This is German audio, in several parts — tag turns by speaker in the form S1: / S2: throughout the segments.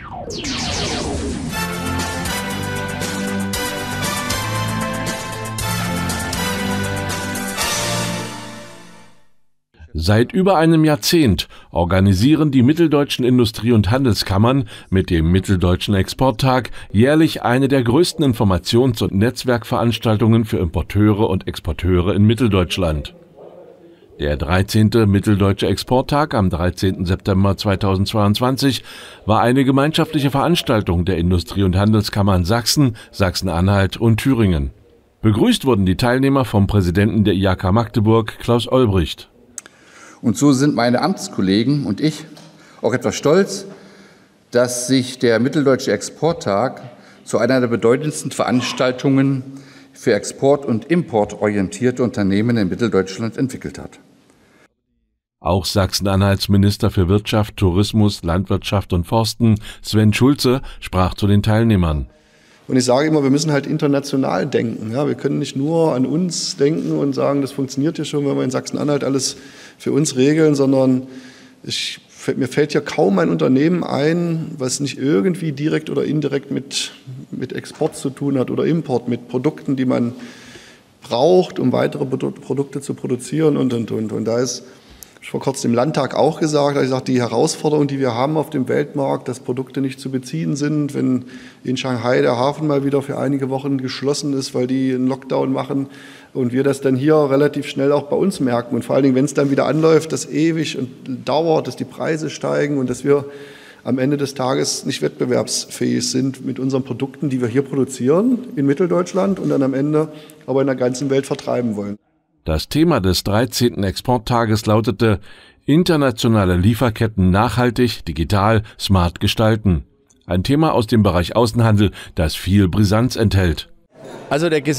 S1: Seit über einem Jahrzehnt organisieren die Mitteldeutschen Industrie- und Handelskammern mit dem Mitteldeutschen Exporttag jährlich eine der größten Informations- und Netzwerkveranstaltungen für Importeure und Exporteure in Mitteldeutschland. Der 13. Mitteldeutsche Exporttag am 13. September 2022 war eine gemeinschaftliche Veranstaltung der Industrie- und Handelskammern Sachsen, Sachsen-Anhalt und Thüringen. Begrüßt wurden die Teilnehmer vom Präsidenten der IHK Magdeburg, Klaus Olbricht.
S2: Und so sind meine Amtskollegen und ich auch etwas stolz, dass sich der Mitteldeutsche Exporttag zu einer der bedeutendsten Veranstaltungen für export- und importorientierte Unternehmen in Mitteldeutschland entwickelt hat.
S1: Auch Sachsen-Anhalts Minister für Wirtschaft, Tourismus, Landwirtschaft und Forsten, Sven Schulze, sprach zu den Teilnehmern.
S3: Und ich sage immer, wir müssen halt international denken. Ja, wir können nicht nur an uns denken und sagen, das funktioniert ja schon, wenn wir in Sachsen-Anhalt alles für uns regeln, sondern mir fällt ja kaum ein Unternehmen ein, was nicht irgendwie direkt oder indirekt mit Export zu tun hat oder Import, mit Produkten, die man braucht, um weitere Produkte zu produzieren und. Und da ist vor kurzem im Landtag auch gesagt, die Herausforderung, die wir haben auf dem Weltmarkt, dass Produkte nicht zu beziehen sind, wenn in Shanghai der Hafen mal wieder für einige Wochen geschlossen ist, weil die einen Lockdown machen und wir das dann hier relativ schnell auch bei uns merken. Und vor allen Dingen, wenn es dann wieder anläuft, dass ewig und dauert, dass die Preise steigen und dass wir am Ende des Tages nicht wettbewerbsfähig sind mit unseren Produkten, die wir hier produzieren in Mitteldeutschland und dann am Ende aber in der ganzen Welt vertreiben wollen.
S1: Das Thema des 13. Exporttages lautete Internationale Lieferketten nachhaltig, digital, smart gestalten. Ein Thema aus dem Bereich Außenhandel, das viel Brisanz enthält.
S4: Also der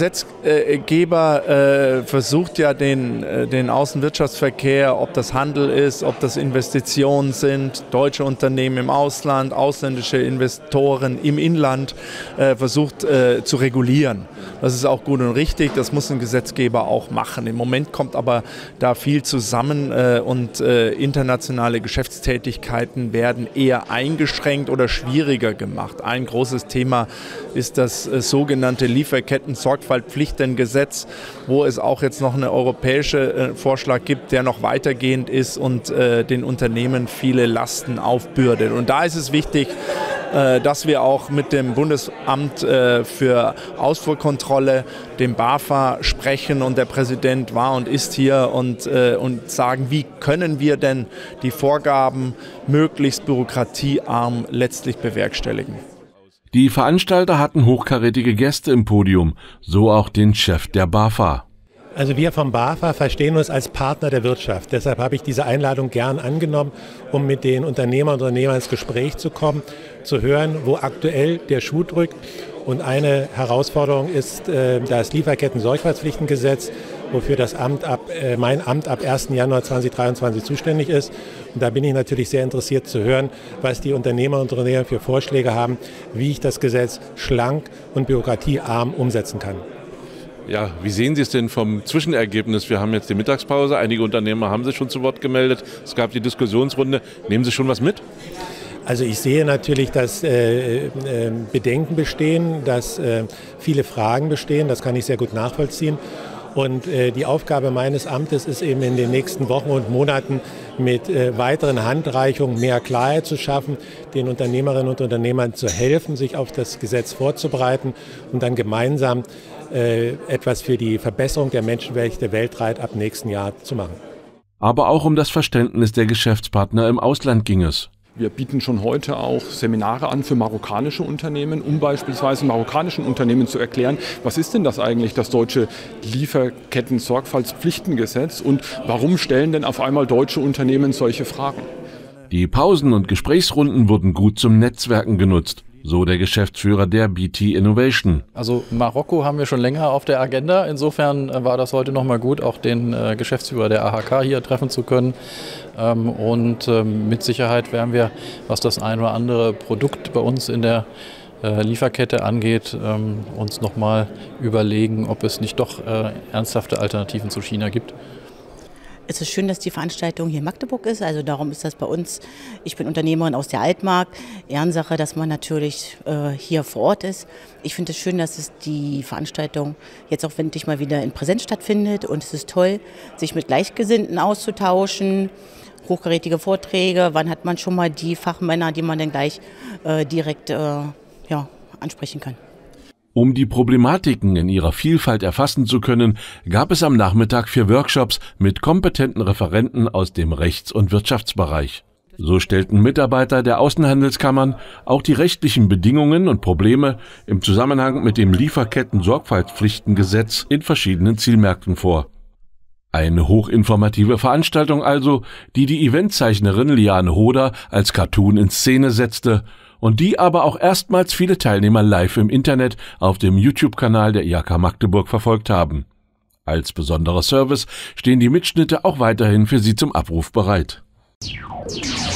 S4: Gesetzgeber versucht ja den Außenwirtschaftsverkehr, ob das Handel ist, ob das Investitionen sind, deutsche Unternehmen im Ausland, ausländische Investoren im Inland, versucht zu regulieren. Das ist auch gut und richtig, das muss ein Gesetzgeber auch machen. Im Moment kommt aber da viel zusammen und internationale Geschäftstätigkeiten werden eher eingeschränkt oder schwieriger gemacht. Ein großes Thema ist das sogenannte Lieferketten-Sorgfaltspflichtengesetz, wo es auch jetzt noch einen europäischen Vorschlag gibt, der noch weitergehend ist und den Unternehmen viele Lasten aufbürdet. Und da ist es wichtig, dass wir auch mit dem Bundesamt für Ausfuhrkontrolle, dem BAFA, sprechen und der Präsident war und ist hier und sagen, wie können wir denn die Vorgaben möglichst bürokratiearm letztlich bewerkstelligen.
S1: Die Veranstalter hatten hochkarätige Gäste im Podium, so auch den Chef der BAFA.
S5: Also wir vom BAFA verstehen uns als Partner der Wirtschaft. Deshalb habe ich diese Einladung gern angenommen, um mit den Unternehmern und Unternehmern ins Gespräch zu kommen, zu hören, wo aktuell der Schuh drückt. Und eine Herausforderung ist das Lieferketten-Sorgfaltspflichtengesetz, wofür mein Amt ab 1. Januar 2023 zuständig ist. Und da bin ich natürlich sehr interessiert zu hören, was die Unternehmer und Unternehmer für Vorschläge haben, wie ich das Gesetz schlank und bürokratiearm umsetzen kann.
S6: Ja, wie sehen Sie es denn vom Zwischenergebnis? Wir haben jetzt die Mittagspause, einige Unternehmer haben sich schon zu Wort gemeldet, es gab die Diskussionsrunde. Nehmen Sie schon was mit?
S5: Also ich sehe natürlich, dass Bedenken bestehen, dass viele Fragen bestehen, das kann ich sehr gut nachvollziehen. Und die Aufgabe meines Amtes ist eben in den nächsten Wochen und Monaten mit weiteren Handreichungen mehr Klarheit zu schaffen, den Unternehmerinnen und Unternehmern zu helfen, sich auf das Gesetz vorzubereiten und dann gemeinsam etwas für die Verbesserung der Menschenrechte weltweit ab nächsten Jahr zu machen.
S1: Aber auch um das Verständnis der Geschäftspartner im Ausland ging es.
S7: Wir bieten schon heute auch Seminare an für marokkanische Unternehmen, um beispielsweise marokkanischen Unternehmen zu erklären, was ist denn das eigentlich, das deutsche Lieferketten-Sorgfaltspflichtengesetz und warum stellen denn auf einmal deutsche Unternehmen solche Fragen?
S1: Die Pausen und Gesprächsrunden wurden gut zum Netzwerken genutzt, so der Geschäftsführer der BT Innovation.
S8: Also Marokko haben wir schon länger auf der Agenda. Insofern war das heute nochmal gut, auch den Geschäftsführer der AHK hier treffen zu können. Und mit Sicherheit werden wir, was das ein oder andere Produkt bei uns in der Lieferkette angeht, uns nochmal überlegen, ob es nicht doch ernsthafte Alternativen zu China gibt.
S9: Es ist schön, dass die Veranstaltung hier in Magdeburg ist, also darum ist das bei uns, ich bin Unternehmerin aus der Altmark, Ehrensache, dass man natürlich hier vor Ort ist. Ich finde es schön, dass es die Veranstaltung jetzt auch endlich mal wieder in Präsenz stattfindet und es ist toll, sich mit Gleichgesinnten auszutauschen, hochkarätige Vorträge, wann hat man schon mal die Fachmänner, die man dann gleich direkt ansprechen kann.
S1: Um die Problematiken in ihrer Vielfalt erfassen zu können, gab es am Nachmittag 4 Workshops mit kompetenten Referenten aus dem Rechts- und Wirtschaftsbereich. So stellten Mitarbeiter der Außenhandelskammern auch die rechtlichen Bedingungen und Probleme im Zusammenhang mit dem Lieferketten-Sorgfaltspflichtengesetz in verschiedenen Zielmärkten vor. Eine hochinformative Veranstaltung also, die die Eventzeichnerin Liane Hoder als Cartoon in Szene setzte und die aber auch erstmals viele Teilnehmer live im Internet auf dem YouTube-Kanal der IHK Magdeburg verfolgt haben. Als besonderer Service stehen die Mitschnitte auch weiterhin für Sie zum Abruf bereit.